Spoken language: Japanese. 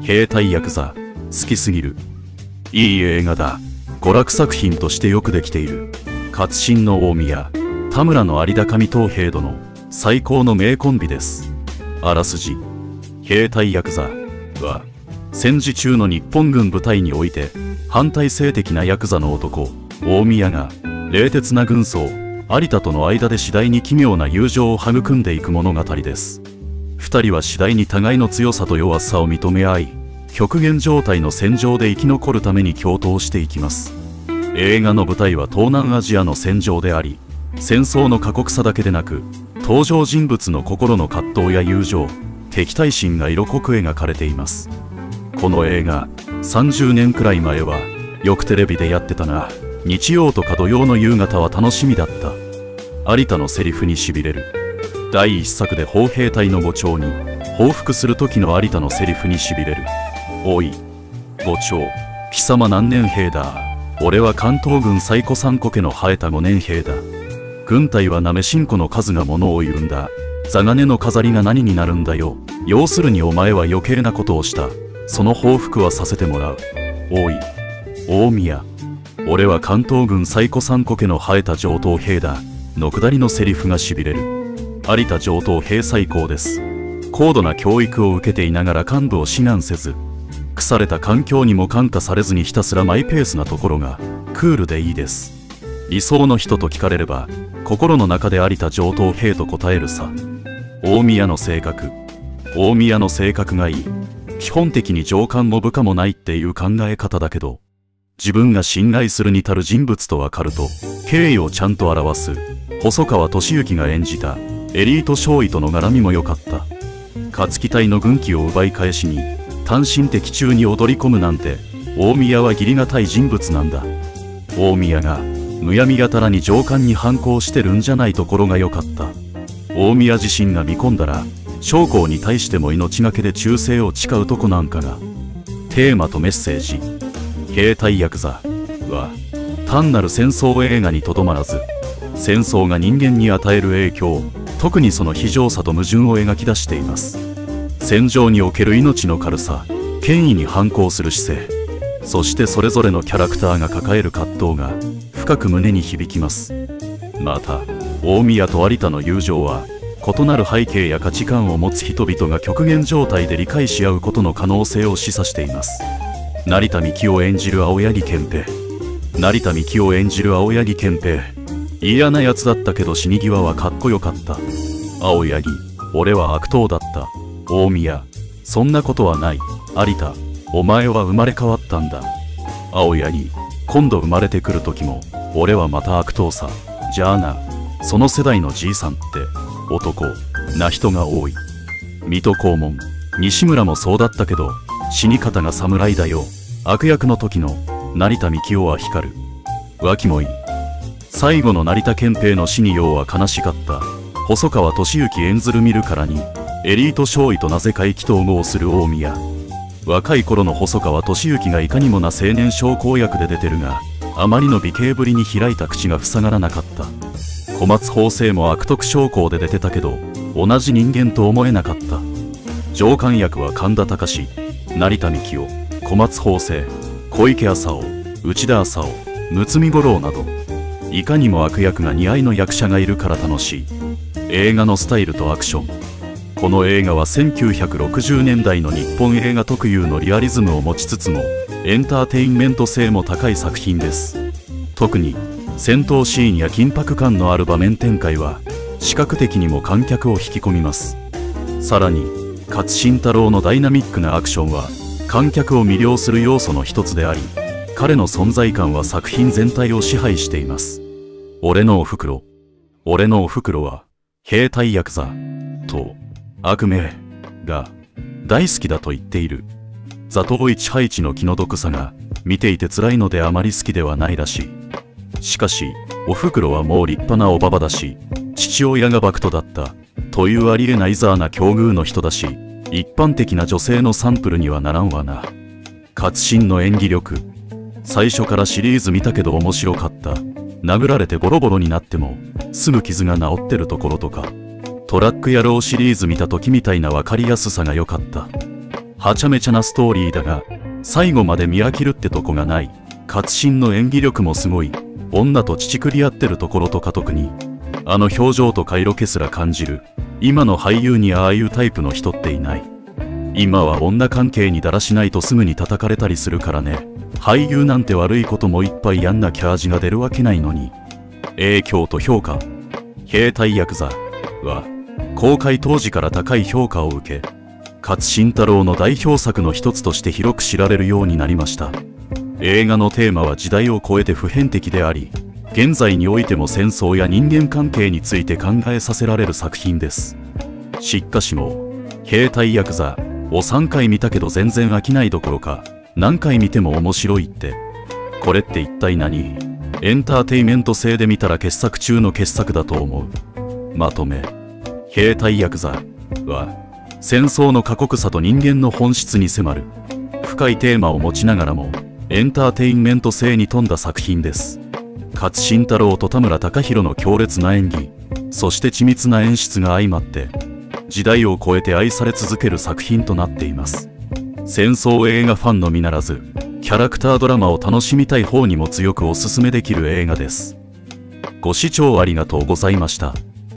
兵隊ヤクザ、好きすぎる。いい映画だ。娯楽作品としてよくできている。勝新の大宮、田村の有田上東平殿の最高の名コンビです。あらすじ。兵隊ヤクザは、戦時中の日本軍部隊において、反体制的なヤクザの男、大宮が、冷徹な軍曹、有田との間で次第に奇妙な友情を育んでいく物語です。二人は次第に互いの強さと弱さを認め合い、極限状態の戦場で生き残るために共闘していきます。映画の舞台は東南アジアの戦場であり、戦争の過酷さだけでなく、登場人物の心の葛藤や友情、敵対心が色濃く描かれています。この映画、30年くらい前は、よくテレビでやってたな。日曜とか土曜の夕方は楽しみだった。有田のセリフにしびれる。第一作で砲兵隊の伍長に報復する時の有田のセリフにしびれる。おい、伍長、貴様何年兵だ。俺は関東軍最古参古家の生えた5年兵だ。軍隊はなめしんこの数がものを言うんだ。座金の飾りが何になるんだよ。要するにお前は余計なことをした。その報復はさせてもらう。おい、大宮。俺は関東軍最古参古家の生えた上等兵だ。のくだりのセリフがしびれる。有田上等兵最高です。高度な教育を受けていながら幹部を志願せず、腐れた環境にも感化されずにひたすらマイペースなところがクールでいいです。理想の人と聞かれれば、心の中で有田上等兵と答えるさ。大宮の性格。大宮の性格がいい。基本的に上官も部下もないっていう考え方だけど、自分が信頼するに足る人物とわかると、敬意をちゃんと表す。細川俊之が演じたエリート少尉との絡みも良かった。勝木隊の軍機を奪い返しに、単身敵中に踊り込むなんて、大宮は義理がたい人物なんだ。大宮が、むやみやたらに上官に反抗してるんじゃないところが良かった。大宮自身が見込んだら、将校に対しても命がけで忠誠を誓うとこなんかが。テーマとメッセージ。兵隊ヤクザは単なる戦争映画にとどまらず、戦争が人間に与える影響、特にその非情さと矛盾を描き出しています。戦場における命の軽さ、権威に反抗する姿勢、そしてそれぞれのキャラクターが抱える葛藤が深く胸に響きます。また大宮と有田の友情は、異なる背景や価値観を持つ人々が極限状態で理解し合うことの可能性を示唆しています。成田幹を演じる青柳憲兵。成田幹を演じる青柳憲兵。嫌なやつだったけど死に際はかっこよかった。青柳、俺は悪党だった。大宮、そんなことはない。有田、お前は生まれ変わったんだ。青柳、今度生まれてくる時も、俺はまた悪党さ。じゃあな、その世代のじいさんって、男な人が多い。水戸黄門、西村もそうだったけど、死に方が侍だよ。悪役の時の成田幹雄は光る。脇もいい。最後の成田憲兵の死にようは悲しかった。細川俊之演ずる見るからに、エリート少尉となぜか意気投合する大宮。若い頃の細川俊之がいかにもな青年将校役で出てるが、あまりの美形ぶりに開いた口が塞がらなかった。小松法政も悪徳将校で出てたけど、同じ人間と思えなかった。上官役は神田隆、成田幹雄、小松法政、小池浅尾、内田浅尾、睦見五郎など、いかにも悪役が似合いの役者がいるから楽しい。映画のスタイルとアクション。この映画は1960年代の日本映画特有のリアリズムを持ちつつも、エンターテインメント性も高い作品です。特に戦闘シーンや緊迫感のある場面展開は視覚的にも観客を引き込みます。さらに勝新太郎のダイナミックなアクションは観客を魅了する要素の一つであり、彼の存在感は作品全体を支配しています。俺のおふくろ。俺のおふくろは兵隊ヤクザと悪名が大好きだと言っている。座頭市配置の気の毒さが見ていて辛いのであまり好きではないらしい。しかしおふくろはもう立派なおばばだし、父親がバクトだったというありえないザーな境遇の人だし、一般的な女性のサンプルにはならんわな。勝新の演技力。最初からシリーズ見たけど面白かった。殴られてボロボロになってもすぐ傷が治ってるところとか、トラック野郎シリーズ見た時みたいな分かりやすさが良かった。 はちゃめちゃなストーリーだが、最後まで見飽きるってとこがない。勝新の演技力もすごい。女と乳くり合ってるところとか特に、あの表情と回路気すら感じる。今の俳優にああいうタイプの人っていない。今は女関係にだらしないとすぐに叩かれたりするからね。俳優なんて悪いこともいっぱいやんなきゃ味が出るわけないのに。影響と評価。兵隊ヤクザは公開当時から高い評価を受け、勝新太郎の代表作の一つとして広く知られるようになりました。映画のテーマは時代を超えて普遍的であり、現在においても戦争や人間関係について考えさせられる作品です。しかしも、兵隊ヤクザを3回見たけど全然飽きないどころか、何回見ても面白いって。これって一体何？エンターテイメント性で見たら傑作中の傑作だと思う。まとめ。兵隊ヤクザは、戦争の過酷さと人間の本質に迫る、深いテーマを持ちながらも、エンターテインメント性に富んだ作品です。勝新太郎と田村隆弘の強烈な演技、そして緻密な演出が相まって、時代を超えて愛され続ける作品となっています。戦争映画ファンのみならず、キャラクタードラマを楽しみたい方にも強くおすすめできる映画です。ご視聴ありがとうございました。